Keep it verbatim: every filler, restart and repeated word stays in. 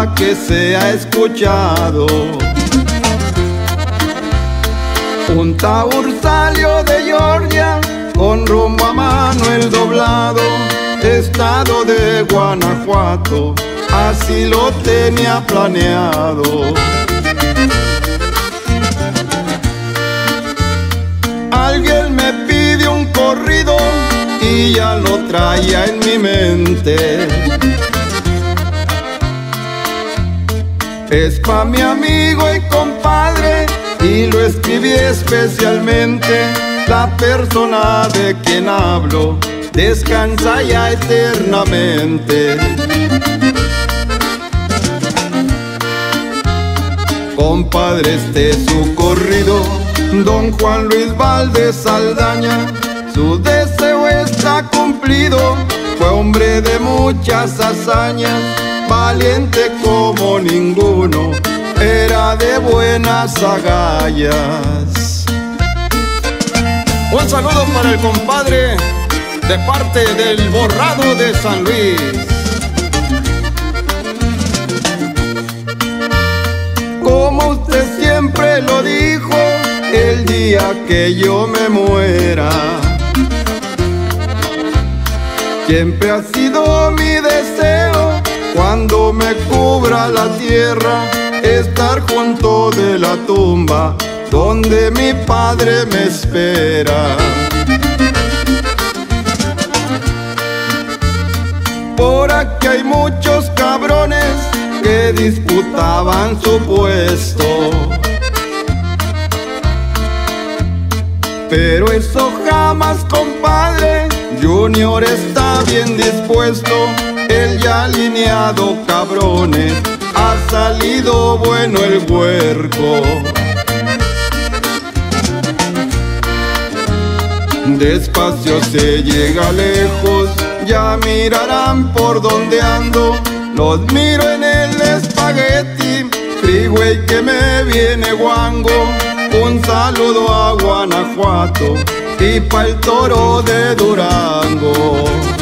nada que se ha escuchado. Un taur salió de Georgia con rumbo a Manuel Doblado, estado de Guanajuato, así lo tenía planeado. Alguien me pide un corrido y ya lo traía en mi mente. Es pa' mi amigo y compadre y lo escribí especialmente. La persona de quien hablo descansa ya eternamente. Compadre, este es su corrido, don Juan Luis Valdés Saldaña. Su deseo está cumplido, fue hombre de muchas hazañas, valiente como ninguno, era de buenas agallas. Un saludo para el compadre de parte del Borrado de San Luis. Como usted siempre lo dijo, el día que yo me muera, siempre ha sido mi deseo, cuando me cubra la tierra, estar junto de la tumba donde mi padre me espera. Por aquí hay muchos cabrones que disputaban su puesto, pero eso jamás, compadre. Junior está bien dispuesto, él ya alineado cabrones, ha salido bueno el huerco. Despacio se llega lejos, ya mirarán por donde ando. Los miro en el espagueti, freeway que me viene guango. Un saludo a Guanajuato y pa' el Toro de Durango.